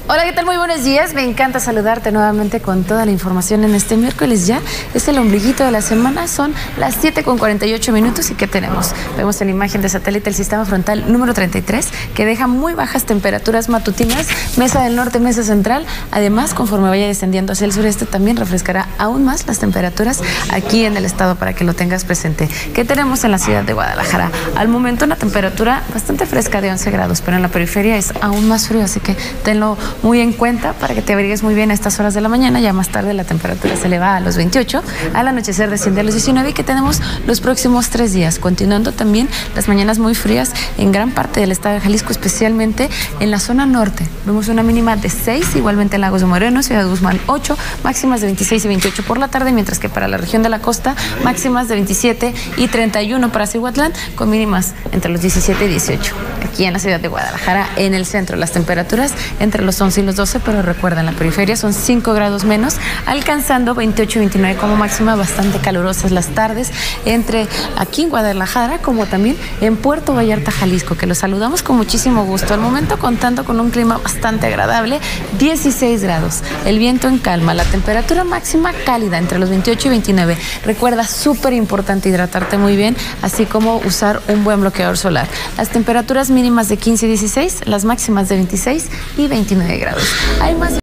Hola, ¿qué tal? Muy buenos días. Me encanta saludarte nuevamente con toda la información en este miércoles ya. Es el ombliguito de la semana, son las 7:48 ¿y qué tenemos? Vemos en la imagen de satélite el sistema frontal número 33 que deja muy bajas temperaturas matutinas, mesa del norte, mesa central. Además, conforme vaya descendiendo hacia el sureste, también refrescará aún más las temperaturas aquí en el estado para que lo tengas presente. ¿Qué tenemos en la ciudad de Guadalajara? Al momento una temperatura bastante fresca de 11 grados, pero en la periferia es aún más frío, así que tenlo muy en cuenta para que te abrigues muy bien a estas horas de la mañana. Ya más tarde la temperatura se eleva a los 28, al anochecer desciende a los 19 y que tenemos los próximos 3 días, continuando también las mañanas muy frías en gran parte del estado de Jalisco, especialmente en la zona norte. Vemos una mínima de 6, igualmente en Lagos de Moreno, Ciudad de Guzmán 8, máximas de 26 y 28 por la tarde, mientras que para la región de la costa, máximas de 27 y 31 para Cihuatlán, con mínimas entre los 17 y 18. Aquí en la ciudad de Guadalajara, en el centro, las temperaturas entre los 11 y los 12, pero recuerda, en la periferia son 5 grados menos, alcanzando 28 y 29 como máxima, bastante calurosas las tardes, entre aquí en Guadalajara, como también en Puerto Vallarta, Jalisco, que los saludamos con muchísimo gusto. Al momento contando con un clima bastante agradable, 16 grados, el viento en calma, la temperatura máxima cálida entre los 28 y 29. Recuerda, súper importante hidratarte muy bien, así como usar un buen bloqueador solar. Las temperaturas mínimas de 15 y 16, las máximas de 26 y 29 grados. Hay más